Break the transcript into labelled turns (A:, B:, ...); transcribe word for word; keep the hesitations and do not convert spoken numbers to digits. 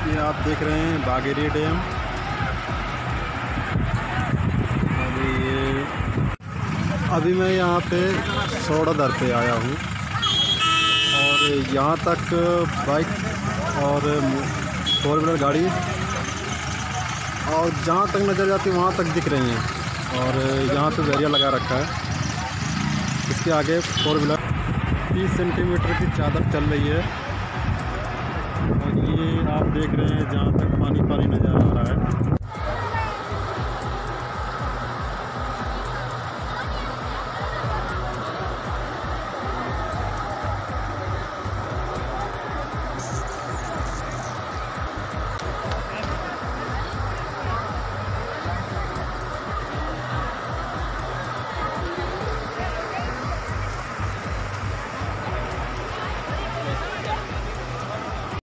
A: ये आप देख रहे हैं बागेरी डैम। अभी ये अभी मैं यहाँ पे सौड़ादर पे आया हूँ और यहाँ तक बाइक और फोर व्हीलर गाड़ी और जहाँ तक नज़र जाती है वहाँ तक दिख रही हैं। और यहाँ पे बैरियर लगा रखा है। इसके आगे फोर व्हीलर तीस सेंटीमीटर की चादर चल रही है और ये आप देख रहे हैं जहाँ तक पानी पानी नज़र आ रहा है।